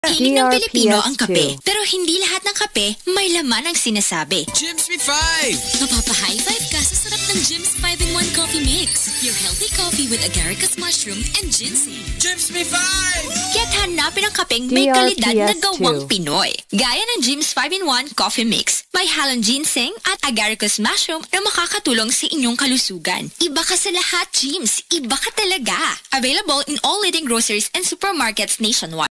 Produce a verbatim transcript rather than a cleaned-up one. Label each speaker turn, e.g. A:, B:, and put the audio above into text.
A: Hilig ng Pilipino ang kape, pero hindi lahat ng kape may laman ang sinasabi.
B: Jimm's Me five!
C: Mapapa-high five ka sa sarap ng Jimm's five in one Coffee Mix. Your healthy coffee with agaricus mushroom and ginseng.
B: Jimm's Me five!
A: Kaya't hanapin ang kapeng may kalidad na gawang Pinoy. Gaya ng Jimm's five in one Coffee Mix. May halong ginseng at agaricus mushroom na makakatulong sa inyong kalusugan. Iba ka sa lahat, Jimm's. Iba ka talaga. Available in all leading groceries and supermarkets nationwide.